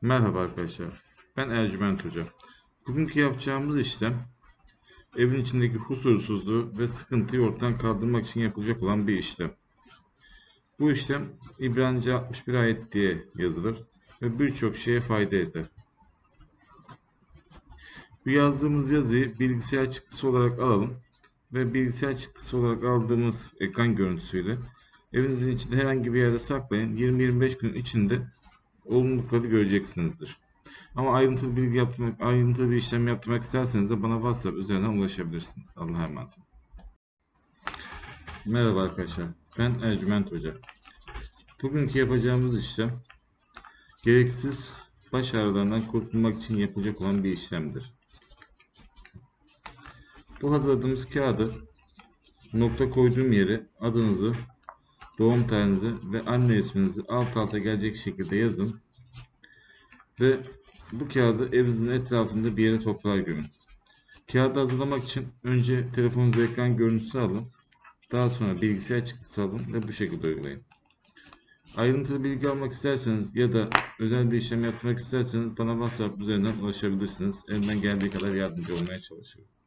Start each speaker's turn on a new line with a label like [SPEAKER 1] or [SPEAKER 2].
[SPEAKER 1] Merhaba arkadaşlar. Ben Ercüment Hoca. Bugünkü yapacağımız işlem evin içindeki huzursuzluğu ve sıkıntıyı ortadan kaldırmak için yapılacak olan bir işlem. Bu işlem İbranice 61 ayet diye yazılır ve birçok şeye fayda eder. Bu yazdığımız yazıyı bilgisayar çıktısı olarak alalım ve bilgisayar çıktısı olarak aldığımız ekran görüntüsüyle evinizin içinde herhangi bir yerde saklayın. 20-25 gün içinde olumlulukları göreceksinizdir. Ama ayrıntılı bir işlem yaptırmak isterseniz de bana WhatsApp üzerinden ulaşabilirsiniz. Allah'a emanet olun. Merhaba arkadaşlar. Ben Ercüment Hoca. Bugünkü yapacağımız işlem gereksiz baş ağrılarından kurtulmak için yapılacak olan bir işlemdir. Bu hazırladığımız kağıdı nokta koyduğum yere adınızı, doğum tarihinizi ve anne isminizi alt alta gelecek şekilde yazın ve bu kağıdı evinizin etrafında bir yere toprağa gömün. Kağıdı hazırlamak için önce telefonunuza ekran görüntüsü alın. Daha sonra bilgisayar çıktısı alın ve bu şekilde uygulayın. Ayrıntılı bilgi almak isterseniz ya da özel bir işlem yapmak isterseniz bana WhatsApp üzerinden ulaşabilirsiniz. Elimden geldiği kadar yardımcı olmaya çalışıyorum.